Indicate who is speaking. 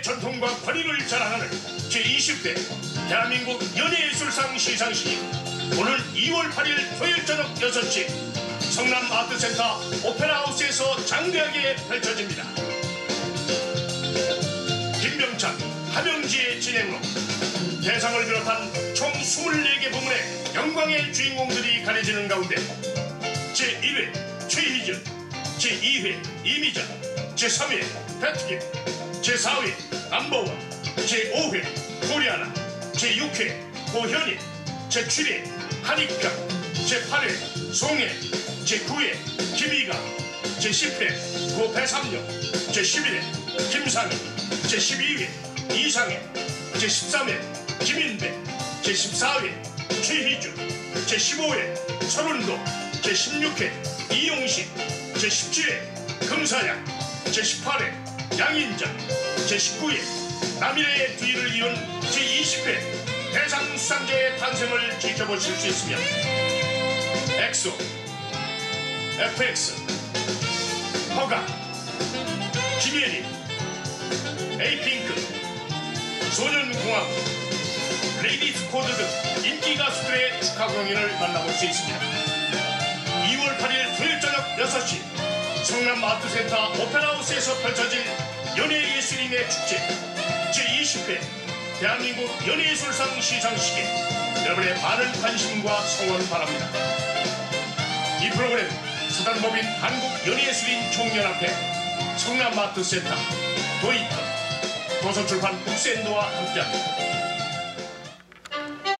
Speaker 1: 우리나라의 전통과 권위를 자랑하는 제20회 대한민국 연예예술상 시상식이 오늘 2월 8일 토요일 저녁 6시 성남 아트센터 오페라하우스에서 장대하게 펼쳐집니다. 김병찬, 함영지의 진행으로 대상을 비롯한 총 24개 부문의 영광의 주인공들이 가려지는 가운데 제1회 최희준, 제2회 이미자, 제3회 배트김, 제4회 남보원, 제5회 고리아나, 제6회 고현희, 제7회 한익경, 제8회 송혜, 제9회 김희가, 제10회 고배삼룡, 제11회 김상희, 제12회 이상해, 제13회 김인배, 제14회 최희준, 제15회 서른도, 제16회 이용식, 제17회 금사양, 제18회 양인장, 제19회 남일의 뒤를 이은 제20회 대상 수상자의 탄생을 지켜보실 수 있으며 엑소, FX, 허각, 김예리, 에이핑크, 소년공화국, 레이디스 코드 등 인기 가수들의 축하 공연을 만나볼 수 있습니다. 2월 8일 토요일 저녁 6시 성남 아트센터 오페라하우스에서 펼쳐질 연예예술인의 축제 제20회 대한민국 연예예술상 시상식에 여러분의 많은 관심과 성원 바랍니다. 이 프로그램 사단법인 한국연예예술인 총연합회 성남 아트센터 도이터 도서출판 북센도와 함께합니다.